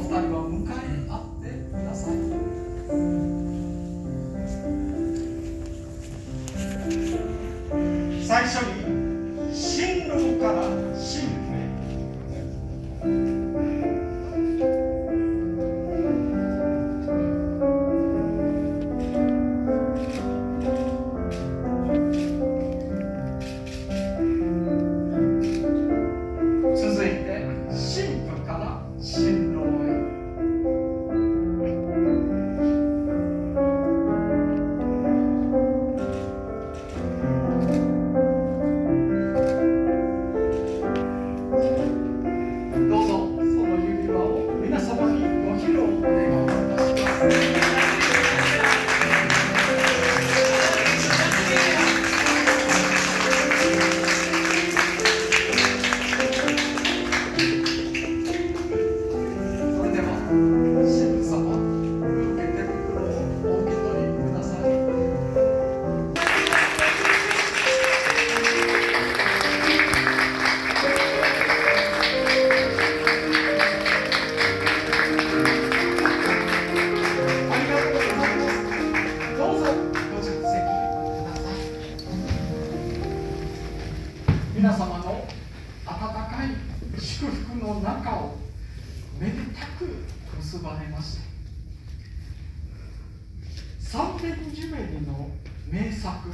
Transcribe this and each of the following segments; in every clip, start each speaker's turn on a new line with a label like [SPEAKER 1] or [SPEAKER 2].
[SPEAKER 1] 二人は迎え合ってください。最初に新郎から新婦へ。続いて新婦から新郎へ。どうぞその指輪を皆様にご披露お願いいたします。それでは新婦様、受け手袋をお受け取りください。ありがとうございます。どうぞご出席ください。皆様の温かい祝福の中をめでたく結ばれまして、サンベクジュエリの名作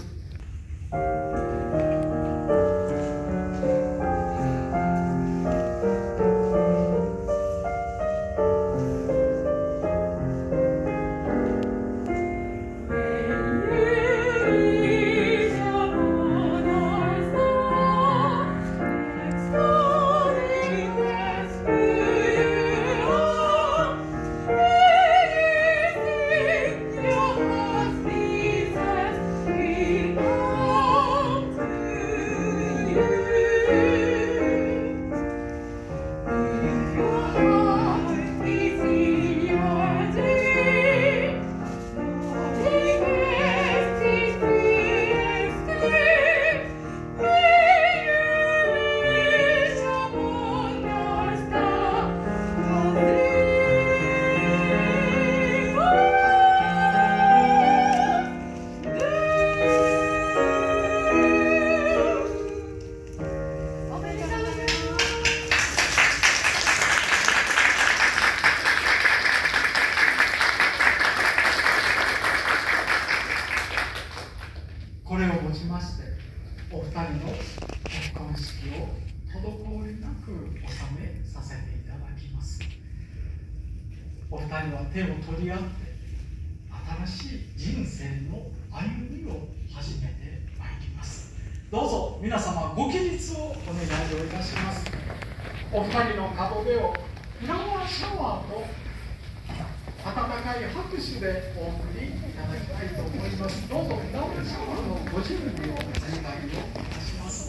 [SPEAKER 1] これをもちまして、お二人の結婚式を滞りなく収めさせていただきます。お二人は手を取り合って新しい人生の歩みを始めてまいります。どうぞ皆様ご起立をお願いをいたします。お二人の門出をフラワーシャワーと温かい拍手でお送りいただきたいと思います。どうぞフラワーシャワーのご準備をお願いをいたします。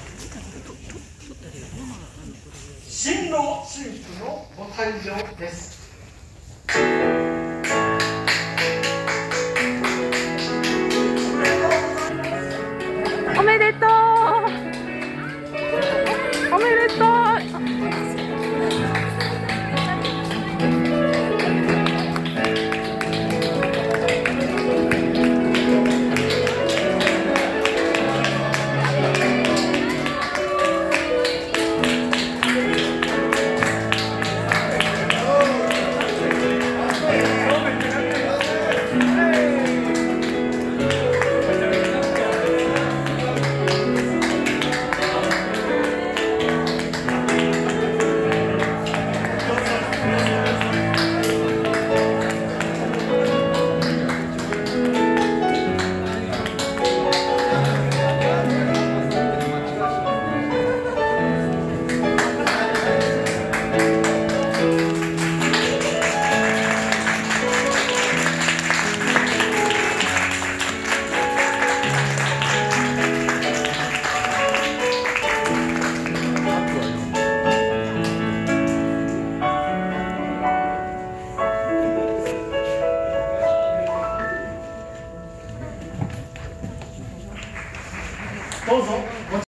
[SPEAKER 1] 新郎新婦のご誕生です。